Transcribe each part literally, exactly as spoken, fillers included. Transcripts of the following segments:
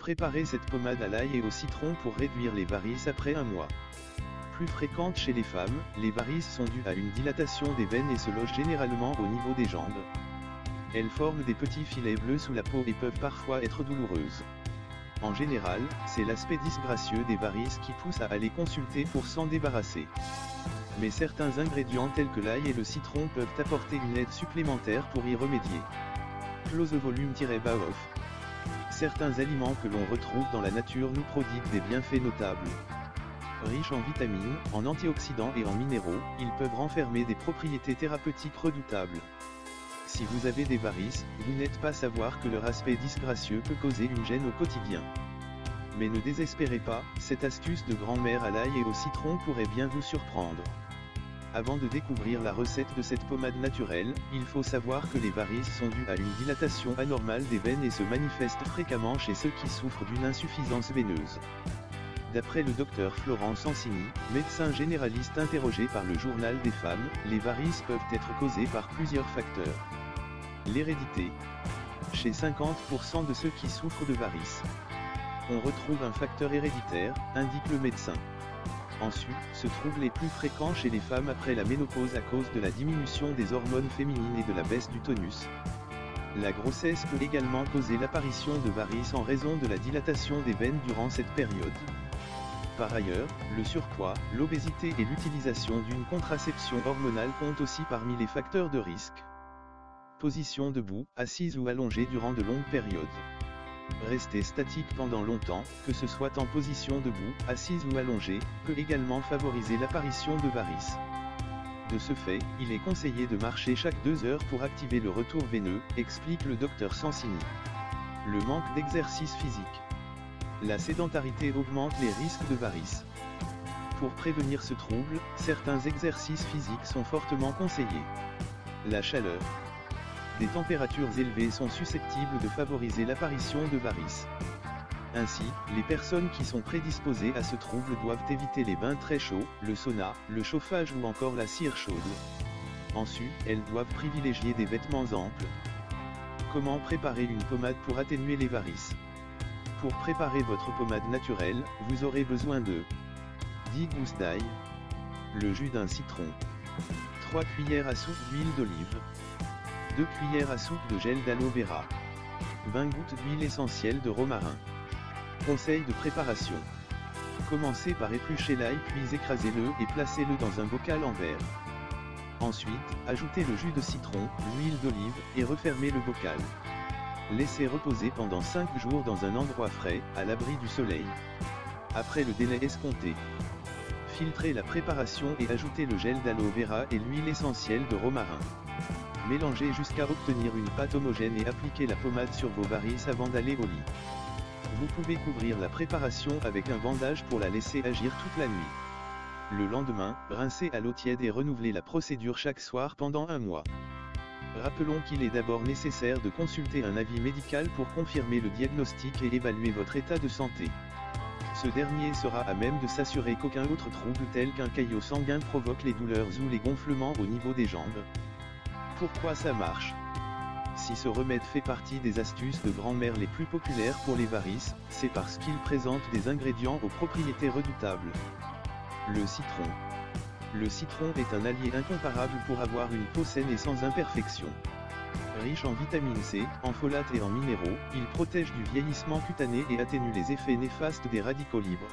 Préparez cette pommade à l'ail et au citron pour réduire les varices après un mois. Plus fréquentes chez les femmes, les varices sont dues à une dilatation des veines et se logent généralement au niveau des jambes. Elles forment des petits filets bleus sous la peau et peuvent parfois être douloureuses. En général, c'est l'aspect disgracieux des varices qui pousse à aller consulter pour s'en débarrasser. Mais certains ingrédients tels que l'ail et le citron peuvent apporter une aide supplémentaire pour y remédier. Close volume-bas off. Certains aliments que l'on retrouve dans la nature nous prodiguent des bienfaits notables. Riches en vitamines, en antioxydants et en minéraux, ils peuvent renfermer des propriétés thérapeutiques redoutables. Si vous avez des varices, vous n'êtes pas savoir que leur aspect disgracieux peut causer une gêne au quotidien. Mais ne désespérez pas, cette astuce de grand-mère à l'ail et au citron pourrait bien vous surprendre. Avant de découvrir la recette de cette pommade naturelle, il faut savoir que les varices sont dues à une dilatation anormale des veines et se manifestent fréquemment chez ceux qui souffrent d'une insuffisance veineuse. D'après le docteur Florent Sansini, médecin généraliste interrogé par le Journal des femmes, les varices peuvent être causées par plusieurs facteurs. L'hérédité. Chez cinquante pour cent de ceux qui souffrent de varices, on retrouve un facteur héréditaire, indique le médecin. Ensuite, se trouvent les plus fréquents chez les femmes après la ménopause à cause de la diminution des hormones féminines et de la baisse du tonus. La grossesse peut également causer l'apparition de varices en raison de la dilatation des veines durant cette période. Par ailleurs, le surpoids, l'obésité et l'utilisation d'une contraception hormonale comptent aussi parmi les facteurs de risque. Position debout, assise ou allongée durant de longues périodes. Rester statique pendant longtemps, que ce soit en position debout, assise ou allongée, peut également favoriser l'apparition de varices. De ce fait, il est conseillé de marcher chaque deux heures pour activer le retour veineux, explique le docteur Sansini. Le manque d'exercice physique. La sédentarité augmente les risques de varices. Pour prévenir ce trouble, certains exercices physiques sont fortement conseillés. La chaleur. Des températures élevées sont susceptibles de favoriser l'apparition de varices. Ainsi, les personnes qui sont prédisposées à ce trouble doivent éviter les bains très chauds, le sauna, le chauffage ou encore la cire chaude. Ensuite, elles doivent privilégier des vêtements amples. Comment préparer une pommade pour atténuer les varices? Pour préparer votre pommade naturelle, vous aurez besoin de dix gousses d'ail, le jus d'un citron, trois cuillères à soupe d'huile d'olive, deux cuillères à soupe de gel d'aloe vera, vingt gouttes d'huile essentielle de romarin. Conseil de préparation. Commencez par éplucher l'ail puis écrasez-le et placez-le dans un bocal en verre. Ensuite, ajoutez le jus de citron, l'huile d'olive, et refermez le bocal. Laissez reposer pendant cinq jours dans un endroit frais, à l'abri du soleil. Après le délai escompté, filtrez la préparation et ajoutez le gel d'aloe vera et l'huile essentielle de romarin. Mélangez jusqu'à obtenir une pâte homogène et appliquez la pommade sur vos varices avant d'aller au lit. Vous pouvez couvrir la préparation avec un bandage pour la laisser agir toute la nuit. Le lendemain, rincez à l'eau tiède et renouvelez la procédure chaque soir pendant un mois. Rappelons qu'il est d'abord nécessaire de consulter un avis médical pour confirmer le diagnostic et évaluer votre état de santé. Ce dernier sera à même de s'assurer qu'aucun autre trouble tel qu'un caillot sanguin provoque les douleurs ou les gonflements au niveau des jambes. Pourquoi ça marche? Si ce remède fait partie des astuces de grand-mère les plus populaires pour les varices, c'est parce qu'il présente des ingrédients aux propriétés redoutables. Le citron. Le citron est un allié incomparable pour avoir une peau saine et sans imperfection. Riche en vitamine C, en folate et en minéraux, il protège du vieillissement cutané et atténue les effets néfastes des radicaux libres.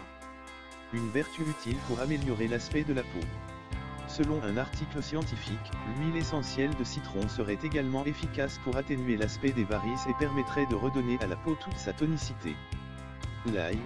Une vertu utile pour améliorer l'aspect de la peau. Selon un article scientifique, l'huile essentielle de citron serait également efficace pour atténuer l'aspect des varices et permettrait de redonner à la peau toute sa tonicité. L'ail.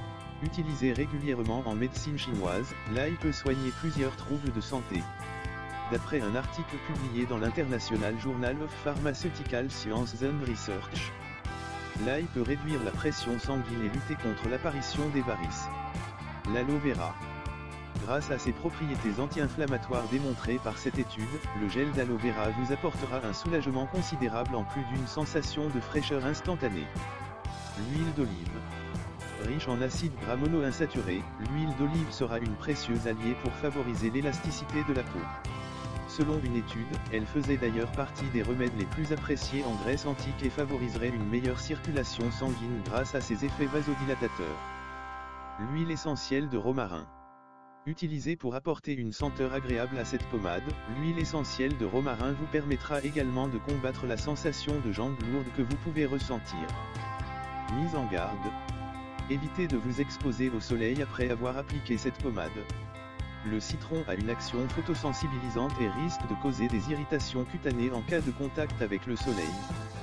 Utilisé régulièrement en médecine chinoise, l'ail peut soigner plusieurs troubles de santé. D'après un article publié dans l'International Journal of Pharmaceutical Sciences and Research, l'ail peut réduire la pression sanguine et lutter contre l'apparition des varices. L'aloe vera. Grâce à ses propriétés anti-inflammatoires démontrées par cette étude, le gel d'aloe vera vous apportera un soulagement considérable en plus d'une sensation de fraîcheur instantanée. L'huile d'olive. Riche en acides gras monoinsaturés, l'huile d'olive sera une précieuse alliée pour favoriser l'élasticité de la peau. Selon une étude, elle faisait d'ailleurs partie des remèdes les plus appréciés en Grèce antique et favoriserait une meilleure circulation sanguine grâce à ses effets vasodilatateurs. L'huile essentielle de romarin. Utilisée pour apporter une senteur agréable à cette pommade, l'huile essentielle de romarin vous permettra également de combattre la sensation de jambes lourdes que vous pouvez ressentir. Mise en garde. Évitez de vous exposer au soleil après avoir appliqué cette pommade. Le citron a une action photosensibilisante et risque de causer des irritations cutanées en cas de contact avec le soleil.